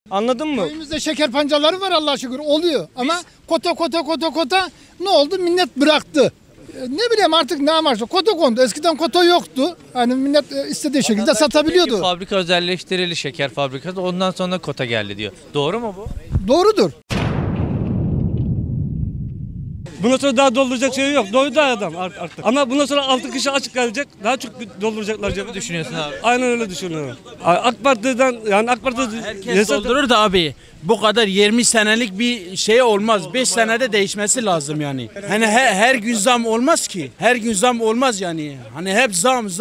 Anladın mı? Köyümüzde şeker pancarları var Allah'a şükür oluyor. Ama kota ne oldu? Millet bıraktı. Ne bileyim artık ne amaçlı? Kota kondu. Eskiden kota yoktu. Hani millet istediği şekilde satabiliyordu. Fabrika özelleştirili şeker fabrikası ondan sonra kota geldi diyor. Doğru mu bu? Doğrudur. Bundan sonra daha dolduracak şey yok. Doydu adam artık. Ama bundan sonra 6 kişi açık kalacak. Daha çok dolduracaklar cebine. Düşünüyorsun abi. Aynen öyle düşünüyorum. AK Parti'den yani AK Parti Herkes doldurur da abi. Bu kadar 20 senelik bir şey olmaz. 5 senede değişmesi lazım yani. Hani her gün zam olmaz ki. Her gün zam olmaz yani. Hani hep zam.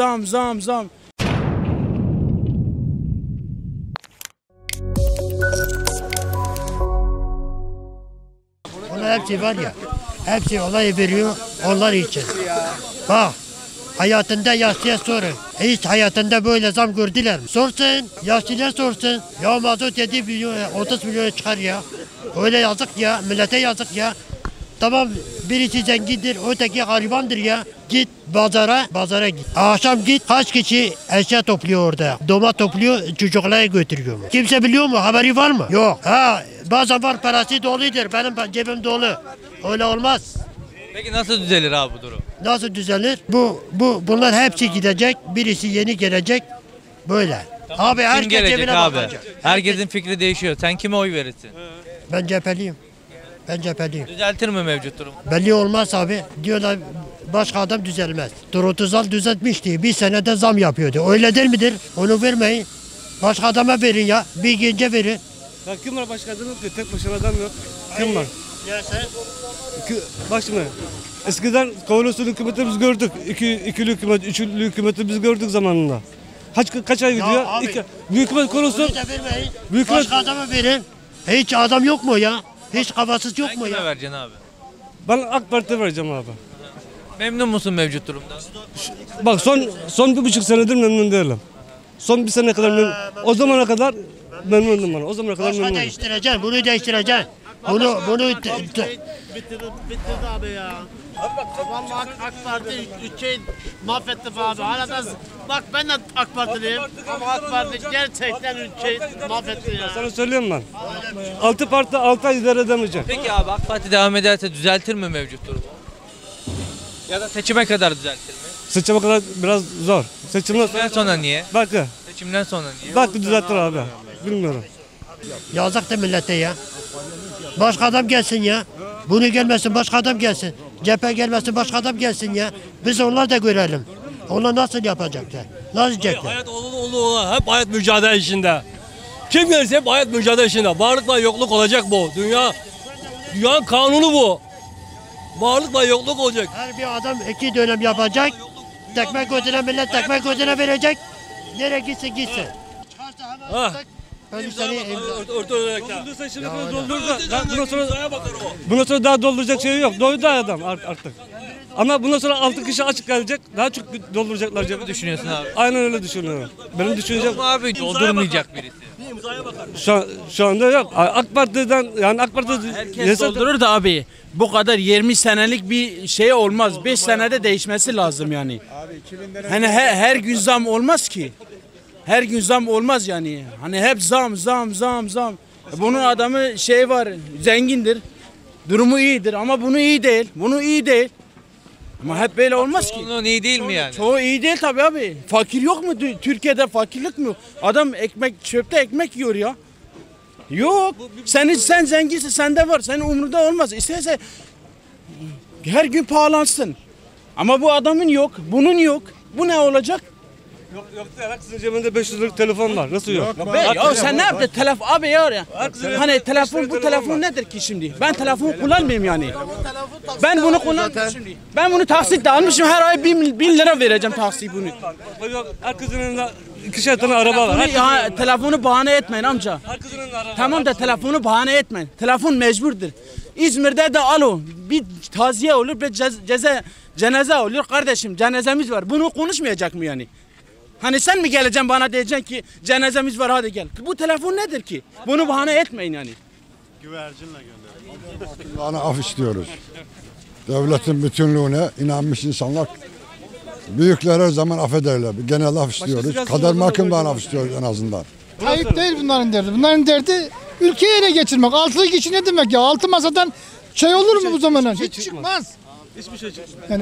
Onlar hepsi var ya. Hepsi olay veriyor onlar için. Bak. Hayatında yaşlıya sorun. Hiç hayatında böyle zam gördüler mi? Sorsun. Yaşlılar sorsun. Ya mazot 7 milyon, 30 milyon çıkar ya. Öyle yazık ya. Millete yazık ya. Tamam birisi zengindir, öteki garibandır ya. Git pazara git. Akşam git kaç kişi eşya topluyor orada. Doma topluyor, çocuklara götürüyor. Kimse biliyor mu? Haberi var mı? Yok. Bazen var parası doludur. Benim cebim dolu. Öyle olmaz. Peki nasıl düzelir abi bu durum? Nasıl düzelir? Bunlar hepsi gidecek. Birisi yeni gelecek. Böyle. Abi Kim herkes gelecek cebine abi? bakacak. Herkesin fikri değişiyor. Sen kime oy verirsin? Ben cepheliyim. Düzeltir mi mevcut durum? Belli olmaz abi. Diyorlar başka adam düzelmez. Turgut Özal düzeltmişti. Bir senede zam yapıyordu. Öyle değil midir? Onu vermeyin. Başka adama verin ya. Bir gence verin. Ya kim var başka adam yok ki? Tek başına adam yok. Kim var? Ya sen? Bak şimdi. Eskiden koalisyon hükümeti biz gördük. İkili hükümet, üçlü hükümeti biz gördük zamanında. Kaç ay gidiyor? Abi, Büyük hükümet koalisyon. Onu da vermeyin. Büyük Başka adama verin. Hiç adam yok mu ya? Hiç kafasız yok Sen mu kime ya? vereceksin abi? Ben AK Parti'ye vereceğim abi. Memnun musun mevcut durumdan? Bak son 1,5 senedir memnun değilim. Son bir sene kadar memnun. O zamana kadar memnunum ben. O zamana kadar Başka memnunum. değiştireceksin. Bunu değiştireceksin. Bitirdi abi ya. Vallahi AK Parti ülkeyi mahvetti abi. Hala da bak ben de AK Partiliyim ama AK Parti gerçekten ülkeyi mahvetti ya. Sana söyleyeyim ben. 6 parti 6 ay idare edemeyecek. Peki abi AK Parti devam ederse düzeltir mi mevcut durumu? Ya da seçime kadar düzeltir mi? Seçime kadar biraz zor. Seçimden sonra niye? Bak Seçimden sonra niye? belki düzeltir abi. Bilmiyorum. Yazık da millete ya. Başka adam gelsin ya. Bunu gelmesin başka adam gelsin. Cephe gelmesin başka adam gelsin ya. Biz onlar da görelim. Onlar nasıl yapacaklar? Nasıl diyecekler? Hayat olur hep hayat mücadele işinde. Kim gelirse hep hayat mücadele işinde. Varlıkla yokluk olacak bu. Dünyanın kanunu bu. Varlıkla yokluk olacak. Her bir adam 2 dönem yapacak. Tekme götüne millet tekme götüne verecek. Nereye gitsin gitsin. Ha. Bundan sonra daha dolduracak şey yok. Doydu adam artık. Ama bundan sonra 6 kişi açık kalacak. Daha çok dolduracaklar cebine. Düşünüyorsun abi. Aynen öyle düşünüyorum. Benim düşüncem Ama abi doldurmayacak birisi. şu anda yok. AK Parti'den yani AK Parti Herkes doldurur da abi. Bu kadar 20 senelik bir şey olmaz. 5 senede değişmesi lazım yani. Hani her gün zam olmaz ki. Her gün zam olmaz yani. Hani hep zam. Bunun adamı şey var, zengindir. Durumu iyidir ama bunu iyi değil. Ama hep böyle olmaz ki. Çoğunluğun iyi değil mi yani? Çoğu iyi değil tabii abi. Fakir yok mu? Türkiye'de fakirlik mi? Adam çöpte ekmek yiyor ya. Yok. Sen zenginsin, sende var. Senin umurunda olmaz. İsterse her gün pahalansın. Ama bu adamın yok, bunun yok. Bu ne olacak? Yok herkesin cebinde 500 liralık telefon var. Nasıl yok? Ya sen ne yaptın? Abi ya. Hani bu telefon nedir ki şimdi? Ben telefon kullanmıyorum yani. Ben bunu kullanmıyorum şimdi. Ben bunu taksitle almışım. Her ay 1000 lira vereceğim taksit bunu. Herkesin elinde 2'şer tane araba var. Telefonu bahane etmeyin amca. Herkesin elinde araba var. Tamam da telefonu bahane etmeyin. Telefon mecburdur. İzmir'de de alo. Bir taziye olur, bir cenaze olur. Kardeşim cenazemiz var. Bunu konuşmayacak mı yani? Hani sen mi geleceksin bana diyeceksin ki cenazemiz var hadi gel. Bu telefon nedir ki? Bunu bahane etmeyin yani. Güvercinle gönder. Yani af istiyoruz. Devletin bütünlüğüne inanmış insanlar büyükler her zaman affederler. Genel af istiyoruz. Kader mahkumdan af istiyoruz en azından. Tayyip değil bunların derdi. Bunların derdi ülkeyi ele geçirmek. Altılı kişi ne demek ya? Altı masadan şey olur mu bu zamana? Hiç çıkmaz. Hiçbir şey çıkmaz. Yani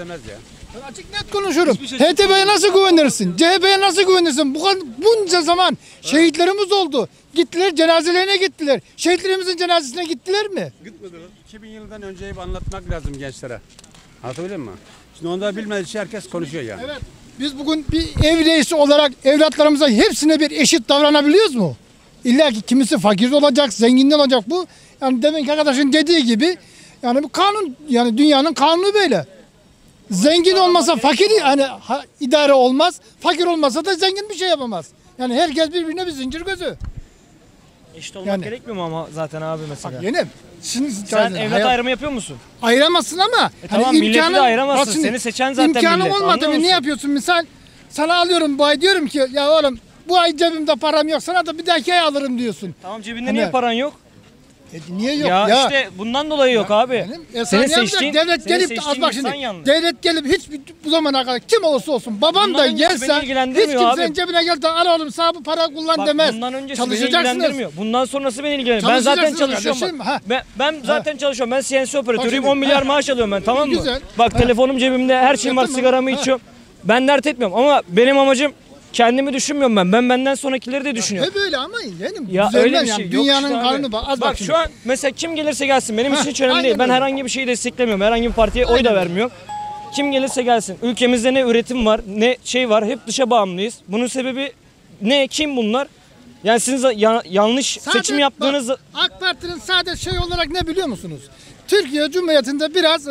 ben açık net konuşurum. HDP'ye nasıl güvenirsin? CHP'ye nasıl güvenirsin? Bunca zaman şehitlerimiz oldu. Gittiler, cenazelerine gittiler. Şehitlerimizin cenazesine gittiler mi? 2000 yıldan önceyi anlatmak lazım gençlere. Anlatabiliyor muyum? Şimdi onda bilmediği şey herkes konuşuyor yani. Evet. Biz bugün bir ev reisi olarak evlatlarımıza hepsine bir eşit davranabiliyoruz mu? İlla ki kimisi fakir olacak, zengin olacak bu. Yani deminki arkadaşın dediği gibi yani bu kanun, yani dünyanın kanunu böyle. Zengin olmasa fakir hani idare olmaz. Fakir olmasa da zengin bir şey yapamaz. Yani herkes birbirine bir zincir gözü. Eşit olmak Yani- gerekmiyor mu ama zaten abi mesela? Bak yeğenim. Şimdi Sen evlat ayrımı yapıyor musun? ayıramazsın ama Tamam milleti de ayıramazsın. bak şimdi, Seni seçen zaten imkanı millet. olmadı Anlıyor mı ne musun? yapıyorsun misal? Sana alıyorum bu ay diyorum ki ya oğlum bu ay cebimde param yok sana da bir dahaki ay alırım diyorsun. Tamam cebinde Hani- niye paran yok? Niye yok Ya, ya? işte bundan dolayı yok abi. Sen Seni ne yapacak? seçtiğin, Devlet seni gelip de az seçtiğin bak insan şimdi. yanlış. Devlet gelip hiç bu zamana kadar kim olursa olsun babam Bundan da öncesi beni gelse hiç ilgilendirmiyor kimsenin abi. cebine gel de al oğlum sana bu para kullan Bak, demez. bundan öncesi beni Çalışacaksınız. ilgilendirmiyor. Bundan sonrası beni ilgilendiriyor. Ben zaten Çalışacaksınız çalışıyorum. kardeşim, Bak. Ben zaten çalışıyorum. Ben CNC operatörüyüm. şimdi, 10 milyar maaş alıyorum ben, tamam mı? Güzel. Bak telefonum cebimde, her şeyim var, tamam. sigaramı içiyorum. Ben dert etmiyorum ama benim amacım kendimi düşünmüyorum ben. Ben benden sonrakileri de düşünüyorum. Hep öyle ama yeğenim. Ya düzelmez öyle bir yani. şey yok Dünyanın işte abi. kanunu bak. Az bak şimdi. şu an mesela kim gelirse gelsin benim için hiç önemli aynen değil. Ben öyle. herhangi bir şeyi desteklemiyorum. Herhangi bir partiye oy da vermiyorum. Kim gelirse gelsin. Ülkemizde ne üretim var, ne şey var. Hep dışa bağımlıyız. Bunun sebebi ne? Kim bunlar? Yani siz yanlış seçim yaptığınız... Bak, AK Parti'nin sadece şey olarak ne biliyor musunuz? Türkiye Cumhuriyeti'nde biraz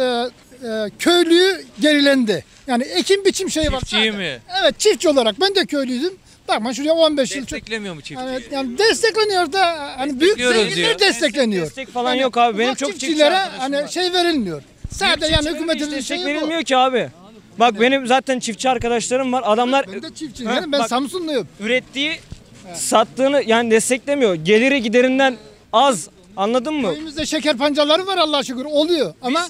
köylüyü gerilendi. Yani ekim biçim şeyi var. Çiftçiyi sadece. mi? Evet çiftçi olarak ben de köylüydüm. Bakma şuraya 15 yıl çok. Desteklemiyor mu çiftçiyi? Yani destekleniyor da hani büyük Destekliyoruz zenginler diyor. destekleniyor. Destek falan yok abi. Benim ufak çok çiftçi çiftçilere arkadaşım hani var. şey verilmiyor. Sadece yani hükümetin destek şeyi bu. verilmiyor ki abi. Bak benim zaten çiftçi arkadaşlarım var. Adamlar Ben de çiftçiyim. Ha, Yani ben bak- Samsunluyum. ürettiği, sattığını yani desteklemiyor. Geliri giderinden az. Anladın mı? Köyümüzde şeker pancarları var Allah'a şükür oluyor. Ama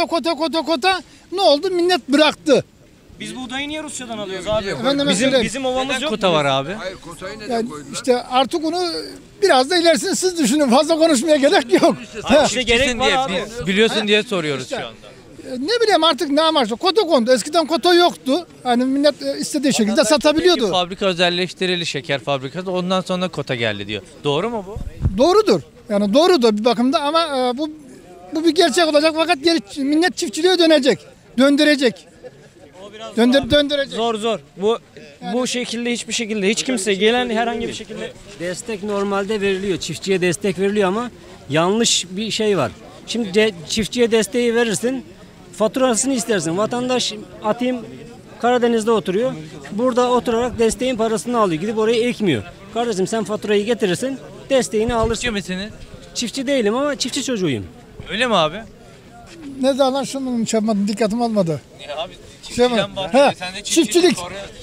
kota ne oldu? Millet bıraktı. Biz buğdayı niye Rusya'dan alıyoruz abi? Efendime söyleyeyim. Bizim ovamız yok. Kota var abi. Yani işte artık onu biraz da ilerisini siz düşünün. Fazla konuşmaya gerek yok. Ha, İşte gerek var diye, abi. biliyorsun diye soruyoruz şu anda. ne bileyim artık ne amaçla. Kota kondu. Eskiden kota yoktu. Hani millet istediği şekilde satabiliyordu. Fabrika özelleştirili şeker fabrikası ondan sonra kota geldi diyor. Doğru mu bu? Doğrudur. Yani doğrudur bir bakımda ama bu bir gerçek olacak fakat millet çiftçiliğe dönecek. Döndürecek. Döndürecek. Zor. Bu şekilde hiçbir şekilde hiç kimse gelen herhangi bir şekilde Destek normalde veriliyor. Çiftçiye destek veriliyor ama yanlış bir şey var. Şimdi çiftçiye desteği verirsin, faturasını istersin. Vatandaş atayım Karadeniz'de oturuyor. Burada oturarak desteğin parasını alıyor. Gidip oraya ekmiyor. Kardeşim sen faturayı getirirsin, desteğini alırsın. Çiftçi misiniz? Çiftçi değilim ama çiftçi çocuğuyum. Öyle mi abi? Ne zaman şunun hiç yapmadım, dikkatim almadı. Ya abi Şey mi? çiftçiden bahsediyor. Ha, Sen de çiftçilik.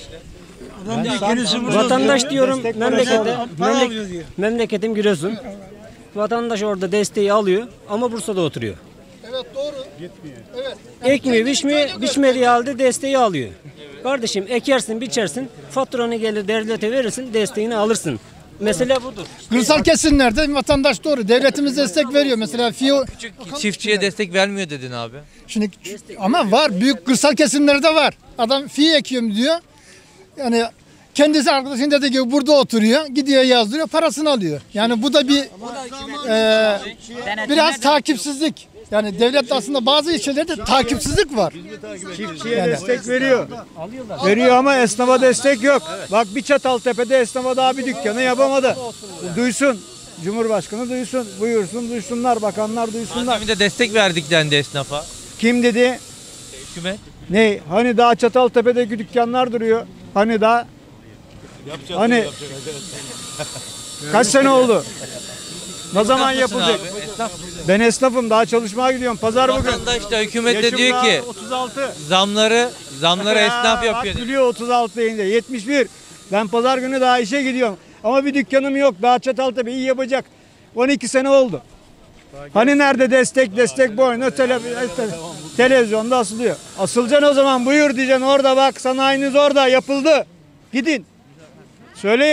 Vatandaş diyorum memleketim Giresun. Vatandaş orada desteği alıyor ama Bursa'da oturuyor. Evet doğru. Evet. Ekmiyor, biçmediği halde desteği alıyor. Kardeşim ekersin, biçersin, faturanı gelir devlete verirsin, desteğini alırsın. Mesele budur. Kırsal kesimlerde vatandaş doğru. Devletimiz destek veriyor. Mesela FİO Çiftçiye destek vermiyor dedin abi. şimdi ama var. Büyük kırsal kesimlerde var. Adam FİO ekiyorum diyor. Yani kendisi arkadaşın dediği gibi burada oturuyor. Gidiyor yazdırıyor. Parasını alıyor. Yani bu da bir biraz takipsizlik. Yani devlet aslında bazı ilçelerde takipsizlik var. Çiftçiye destek veriyor. Veriyor ama esnafa destek yok. Bak bir Çataltepe'de esnafa daha bir dükkanı yapamadı. Duysun. Cumhurbaşkanı duysun. Buyursun duysunlar. Bakanlar duysunlar. Pandemide destek verdik dendi esnafa. Kim dedi? Hükümet. Ne? Hani daha Çataltepe'deki dükkanlar duruyor. Hani daha hani kaç sene oldu? Ne zaman yapılacak? Abi, esnaf. Ben esnafım, daha çalışmaya gidiyorum. Pazar bugün. Vatandaş da hükümet de Yaşım diyor daha ki 36. zamları esnaf yapıyor. Bak biliyor 36 yayında. 71. Ben pazar günü daha işe gidiyorum. Ama bir dükkanım yok. Daha Çataltepe iyi yapacak. 12 sene oldu. Hani nerede destek boynu televizyonda asılıyor. Asılacaksın o zaman, buyur diyeceksin, orada bak sanayiniz orada yapıldı. Gidin. Söyleyin.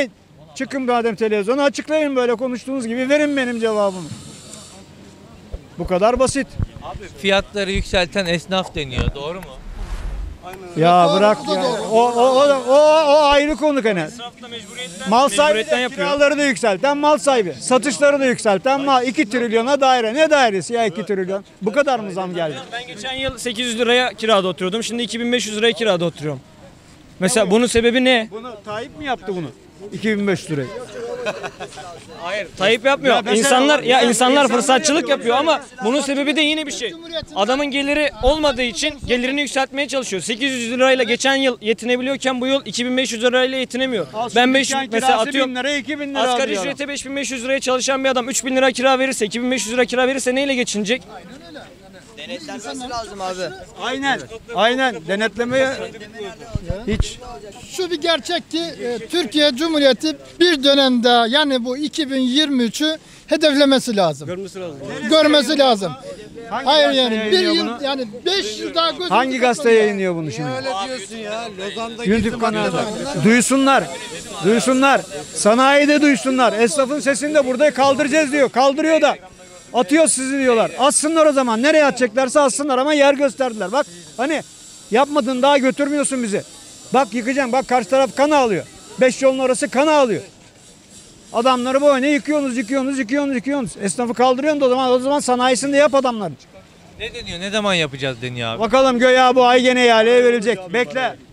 Çıkın madem televizyona açıklayın, böyle konuştuğunuz gibi verin benim cevabımı. Bu kadar basit. Fiyatları yükselten esnaf deniyor. Doğru mu? Ya bırak ya. O ayrı konu gene. Mal sahibi mecburiyetten de, yapıyor. kiraları da yükselten mal sahibi. Satışları da yükselten mal. 2 trilyona daire. Ne dairesi ya 2 trilyon? Bu kadar mı zam geldi? Ben geçen yıl 800 liraya kirada oturuyordum. Şimdi 2500 liraya kirada oturuyorum. Mesela bunun sebebi ne? Bunu Tayyip mi yaptı bunu? 2500 lirayı. Hayır, Tayyip yapmıyor. Ya mesela- İnsanlar fırsatçılık yapıyor ama bunun sebebi de yine bir şey. Adamın geliri olmadığı için gelirini yükseltmeye çalışıyor. 800 lirayla geçen yıl yetinebiliyorken bu yıl 2500 lirayla yetinemiyor. Ben 5 mesela atıyorum. 1000 lira 2000 lira Asgari alıyor. ücrete 5500 liraya çalışan bir adam 3000 lira kira verirse, 2500 lira kira verirse neyle geçinecek? Denetlenmesi lazım abi. Aynen. Denetlemeye hiç. Şu bir gerçek ki Türkiye Cumhuriyeti bir dönemde, yani bu 2023'ü hedeflemesi lazım. Görmesi lazım. Hayır yani bir yayınlıyor yıl, bunu? yani 5 yıl daha gözümüzü Hangi gazete kapalı ya. yayınlıyor bunu şimdi? Öyle diyorsun ya. Lozan'da YouTube kanalında. Duysunlar. Sanayide duysunlar. Esnafın sesini de burada kaldıracağız diyor. Kaldırıyor da. Atıyor sizi diyorlar. Atsınlar o zaman. Nereye atacaklarsa atsınlar ama yer gösterdiler. Bak hani yapmadın, daha götürmüyorsun bizi. Bak yıkacağım. Bak karşı taraf kan ağlıyor. 5 yolun orası kan ağlıyor. Adamları böyle yıkıyorsunuz. Esnafı kaldırıyorsun da o zaman sanayisini de yap adamlar. Ne deniyor? Ne zaman yapacağız deniyor abi? Bakalım göya bu ay gene ihaleye verilecek. Bekle.